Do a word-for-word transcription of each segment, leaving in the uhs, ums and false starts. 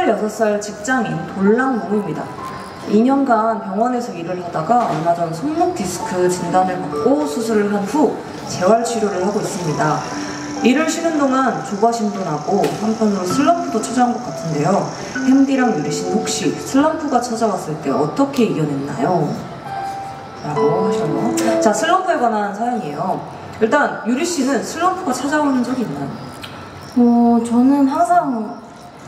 스물여섯 살 직장인 돌랑몽입니다. 이 년간 병원에서 일을 하다가 얼마 전 손목 디스크 진단을 받고 수술을 한 후 재활치료를 하고 있습니다. 일을 쉬는 동안 조바심도 나고 한편으로 슬럼프도 찾아온 것 같은데요. 햄디랑 유리씨는 혹시 슬럼프가 찾아왔을 때 어떻게 이겨냈나요? 라고 하셔요. 자, 슬럼프에 관한 사연이에요. 일단 유리씨는 슬럼프가 찾아오는 적이 있나요? 어, 저는 항상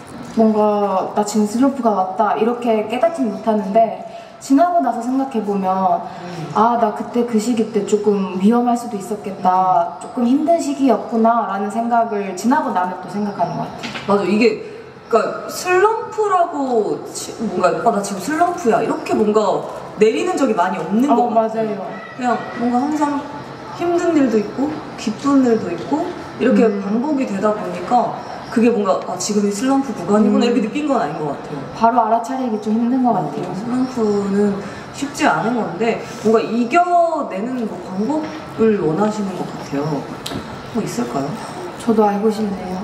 뭔가 나 지금 슬럼프가 왔다 이렇게 깨닫지는 못하는데 지나고 나서 생각해보면 음. 아, 나 그때 그 시기 때 조금 위험할 수도 있었겠다, 조금 힘든 시기였구나 라는 생각을 지나고 나면 또 생각하는 것 같아요. 맞아, 이게 그러니까 슬럼프라고 치, 뭔가 아, 나 지금 슬럼프야 이렇게 뭔가 내리는 적이 많이 없는 어, 거 같아요. 맞아요. 그냥 뭔가 항상 힘든 일도 있고 기쁜 일도 있고 이렇게 음. 반복이 되다 보니까 그게 뭔가 아, 지금이 슬럼프 구간이구나 음. 이렇게 느낀 건 아닌 것 같아요. 바로 알아차리기 좀 힘든 것 같아요. 어, 슬럼프는 쉽지 않은 건데 뭔가 이겨내는 뭐 방법을 원하시는 것 같아요. 뭐 있을까요? 저도 알고 싶네요.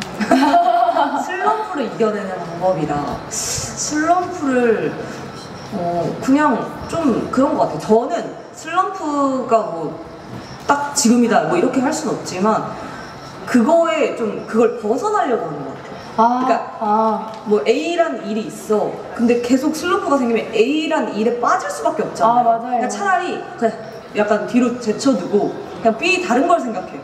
슬럼프를 이겨내는 방법이라 슬럼프를 어, 그냥 좀 그런 것 같아요. 저는 슬럼프가 뭐 딱 지금이다 뭐 이렇게 할 수는 없지만 그거에 좀 그걸 벗어나려고 하는 것 같아요. 아, 그러니까 아. 뭐 A란 일이 있어. 근데 계속 슬럼프가 생기면 A란 일에 빠질 수밖에 없잖아요. 아, 맞아요. 그러니까 차라리 그냥 약간 뒤로 제쳐두고 그냥 B 다른 걸 생각해.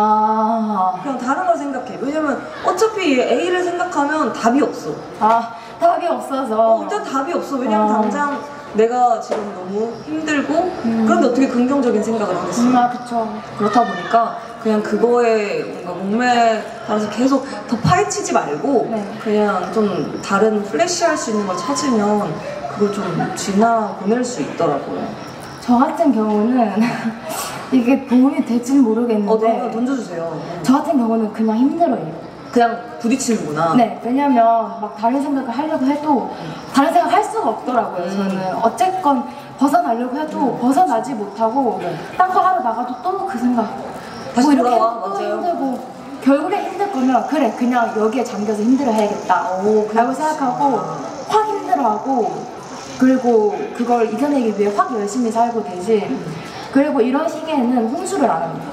아. 그냥 다른 걸 생각해. 왜냐면 어차피 A를 생각하면 답이 없어. 아, 답이 없어서. 어, 일단 답이 없어. 왜냐면 어. 당장 내가 지금 너무 힘들고 음. 그런데 어떻게 긍정적인 생각을 하겠어. 음, 아, 그쵸. 그렇다 보니까 그냥 그거에 뭔가 목매서 계속 더 파헤치지 말고 네. 그냥 좀 다른 플래시할 수 있는 걸 찾으면 그걸 좀 지나 보낼 수 있더라고요. 저 같은 경우는 이게 도움이 될지는 모르겠는데 어, 던져주세요. 저 같은 경우는 그냥 힘들어요. 그냥 부딪히는구나. 네, 왜냐면 막 다른 생각을 하려고 해도 다른 생각 할 수가 없더라고요. 음. 저는 어쨌건 벗어나려고 해도 음. 벗어나지 못하고 네. 딴 거 하러 나가도 또 그 생각 다시 뭐 이렇게 돌아와. 또 맞아요. 힘들고 결국에 힘들 거면 그래 그냥 여기에 잠겨서 힘들어 해야겠다 라고 생각하고 확 힘들어하고 그리고 그걸 이겨내기 위해 확 열심히 살고 대신 그리고 이런 시기에는 혼술을 안 합니다.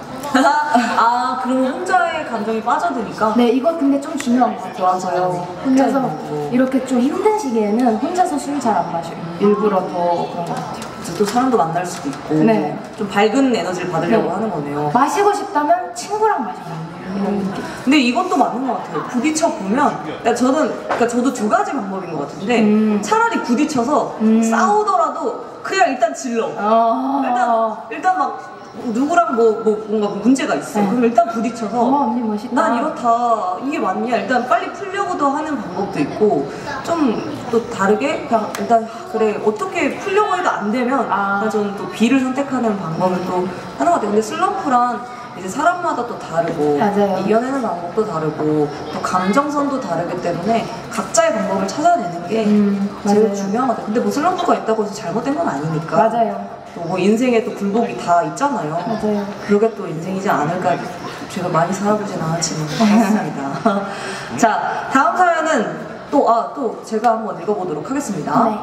아, 그럼 혼자의 감정이 빠져드니까? 네, 이거 근데 좀 중요한 것 같아요. 맞아요. 그래서 이렇게 좀 힘든 시기에는 혼자서 술 잘 안 마셔요. 음. 일부러 더 그런 것 같아요. 또 사람도 만날 수도 있고 네. 좀 밝은 에너지를 받으려고 네. 하는 거네요. 마시고 싶다면 친구랑 마셔요. 음. 근데 이것도 맞는 것 같아요. 부딪혀 보면, 그러니까 저는, 그러니까 저도 두 가지 방법인 것 같은데 음. 차라리 부딪혀서 음. 싸우더라도 그냥 일단 질러. 아. 일단 일단 막 누구랑 뭐, 뭐 뭔가 문제가 있어. 네. 그럼 일단 부딪혀서 어, 언니 멋있다. 난 이렇다. 이게 맞냐? 일단 빨리 풀려고도 하는 방법도 있고 좀 또 다르게 그냥 일단 그래 어떻게 풀려고 해도 안 되면 아. 저는 또 B를 선택하는 방법을 또 하는 것 같아요. 근데 슬럼프란 이제 사람마다 또 다르고 맞아요. 이겨내는 방법도 다르고 또 감정선도 다르기 때문에 각자의 방법을 찾아내는 게 음, 제일 중요한 것 같아요. 근데 뭐 슬럼프가 있다고 해서 잘못된 건 아니니까. 맞아요. 또 뭐 인생에 또 굴곡이 다 있잖아요. 맞아요. 그게 또 인생이지 않을까. 제가 많이 살아보진 않았지만 그렇습니다. 자, 다음 사연은 또, 아, 또 제가 한번 읽어보도록 하겠습니다. 네.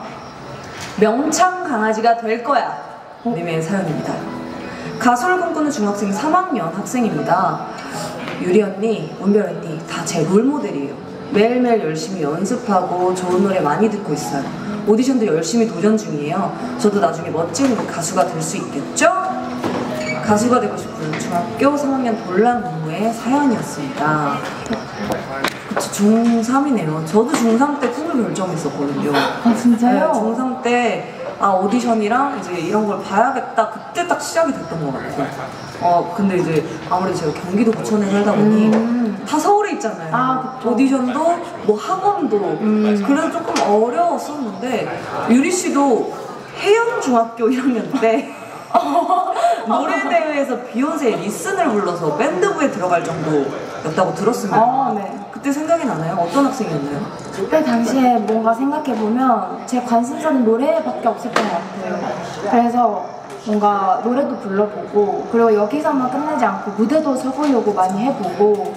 명창 강아지가 될 거야 님의 사연입니다. 가수를 꿈꾸는 중학생 삼 학년 학생입니다. 유리 언니, 은별 언니 다 제 롤모델이에요. 매일매일 열심히 연습하고 좋은 노래 많이 듣고 있어요. 오디션도 열심히 도전 중이에요. 저도 나중에 멋진 가수가 될 수 있겠죠? 가수가 되고 싶은 중학교 삼 학년 돌랑무의 사연이었습니다. 그쵸, 중삼이네요. 저도 중삼 때 꿈을 결정했었거든요. 아, 진짜요? 네, 중삼 때 아, 오디션이랑 이제 이런 걸 봐야겠다. 그때 딱 시작이 됐던 것 같아요. 어, 근데 이제 아무래도 제가 경기도 부천에 살다 보니 음. 다 서울에 있잖아요. 아, 오디션도 뭐 학원도 음. 그래서 조금 어려웠었는데 유리 씨도 해영중학교 일 학년 때 노래대회에서 비욘세의 리슨을 불러서 밴드부에 들어갈 정도였다고 들었습니다. 아, 네. 그때 생각이 나나요? 어떤 학생이었나요? 그때 당시에 뭔가 생각해보면 제 관심사는 노래밖에 없었던 것 같아요. 그래서 뭔가 노래도 불러보고 그리고 여기서만 끝내지 않고 무대도 서보려고 많이 해보고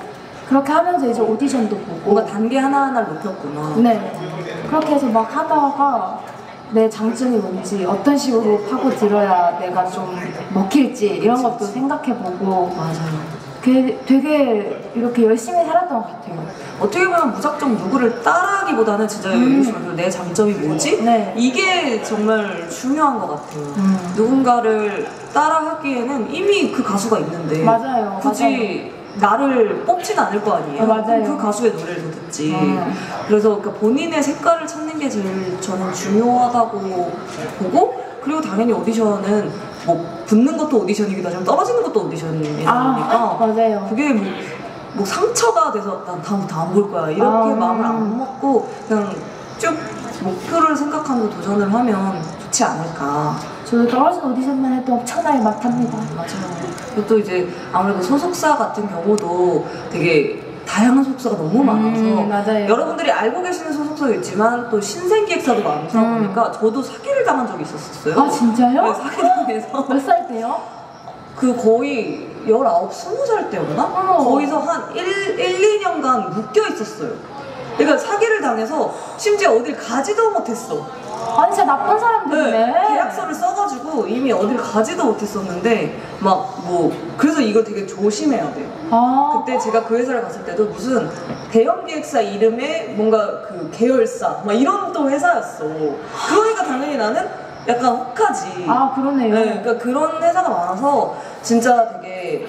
그렇게 하면서 이제 오디션도 보고 뭔가 단계 하나하나를 높였구나. 네. 그렇게 해서 막 하다가 내 장점이 뭔지 어떤 식으로 파고 들어야 내가 좀 먹힐지 이런 것도 생각해보고 맞아요. 되게, 되게 이렇게 열심히 살았던 것 같아요. 어떻게 보면 무작정 누구를 따라하기보다는 진짜 음. 내 장점이 뭐지? 네. 이게 정말 중요한 것 같아요. 음. 누군가를 따라하기에는 이미 그 가수가 있는데 맞아요. 굳이 나를 뽑진 않을 거 아니에요. 어, 맞아요. 그 가수의 노래를 더 듣지. 음. 그래서 그러니까 본인의 색깔을 찾는 게 제일 저는 중요하다고 보고, 그리고 당연히 오디션은 뭐 붙는 것도 오디션이기도 하지만 떨어지는 것도 오디션이니까 아, 맞아요. 그게 뭐, 뭐 상처가 돼서 난 다음부터 안 볼 거야 이렇게 아, 마음을 안 먹고 그냥 쭉 목표를 생각하고 도전을 하면 좋지 않을까. 저도 떨어진 오디션만 해도 엄청나게 막합니다. 맞아요. 그리고 또 이제 아무래도 소속사 같은 경우도 되게 다양한 소속사가 너무 많아서 음, 맞아요. 여러분들이 알고 계시는 소속사도 있지만 또 신생기획사도 많다 음. 보니까 저도 사기를 당한 적이 있었어요. 아, 진짜요? 네, 사기당해서 몇 살 때요? 그 거의 열아홉, 스무 살 때였나? 어머. 거기서 한 일, 이 년간 묶여 있었어요. 그러니까 사기를 당해서 심지어 어딜 가지도 못했어. 아니 진짜 나쁜 사람들이네. 네, 계약서를 써가지고 이미 어딜 가지도 못했었는데 막 뭐 그래서 이걸 되게 조심해야 돼요. 아, 그때 제가 그 회사를 갔을 때도 무슨 대형 기획사 이름에 뭔가 그 계열사 막 이런 또 회사였어. 그러니까 당연히 나는 약간 혹하지. 아 그러네요. 네, 그러니까 그런 회사가 많아서 진짜 되게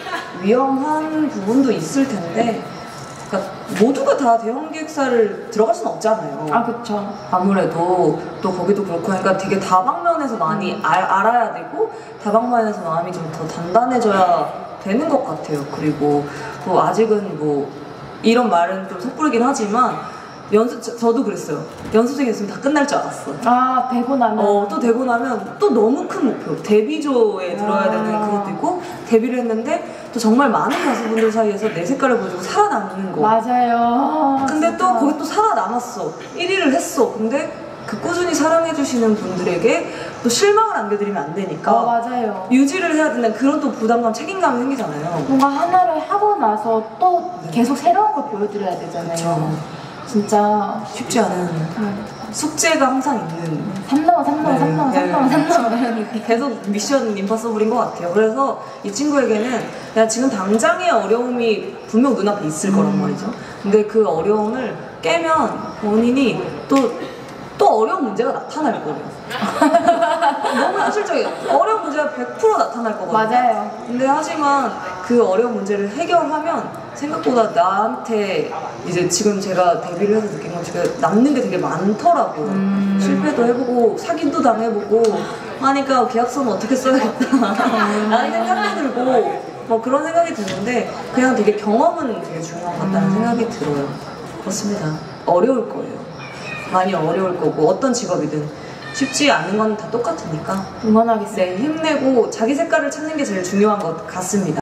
위험한 부분도 있을 텐데, 그러니까 모두가 다 대형 기획사를 들어갈 수는 없잖아요. 아 그쵸. 아무래도 또 거기도 그렇고 하니까 되게 다방면에서 많이 음. 알, 알아야 되고 다방면에서 마음이 좀 더 단단해져야 되는 것 같아요. 그리고 또 아직은 뭐 이런 말은 좀 섣부르긴 하지만 연습 저, 저도 그랬어요. 연습생이 있으면 다 끝날 줄 알았어. 아 되고 나면. 어, 또 되고 나면 또 너무 큰 목표, 데뷔조에 들어야 아. 되는 그것도 있고, 데뷔를 했는데 또 정말 많은 가수분들 사이에서 내 색깔을 보여주고 살아남는 거. 맞아요. 근데 진짜. 또 거기 또 살아남았어. 일 위를 했어. 근데 그 꾸준히 사랑해주시는 분들에게 또 실망을 안겨드리면 안 되니까 어 맞아요. 유지를 해야 된다는 그런 또 부담감, 책임감이 생기잖아요. 뭔가 하나를 하고 나서 또 네. 계속 새로운 걸 보여드려야 되잖아요. 그쵸. 진짜 쉽지 않은 음. 숙제가 항상 있는, 삼 넘어 삼 넘어 네. 삼 넘어 삼 네. 넘어 삼 넘어 이런 느낌. 계속 미션 임파서블인 것 같아요. 그래서 이 친구에게는 야 지금 당장의 어려움이 분명 눈앞에 있을 거란 음. 말이죠. 근데 그 어려움을 깨면 본인이 또 또 어려운 문제가 나타날 거예요. 너무 현실적이에요. 어려운 문제가 백 퍼센트 나타날 거거든요. 맞아요. 근데 하지만 그 어려운 문제를 해결하면 생각보다 나한테 이제 지금 제가 데뷔를 해서 느낀 건 제가 남는 게 되게 많더라고요. 음. 실패도 해보고 사기도 당해보고 하니까 계약서는 어떻게 써야겠다 라는 생각도 들고 뭐 그런 생각이 드는데, 그냥 되게 경험은 되게 중요한 것 같다는 음. 생각이 들어요. 그렇습니다. 어려울 거예요. 많이 어려울 거고 어떤 직업이든 쉽지 않은 건 다 똑같으니까 응원하겠습니다. 네, 힘내고 자기 색깔을 찾는 게 제일 중요한 것 같습니다.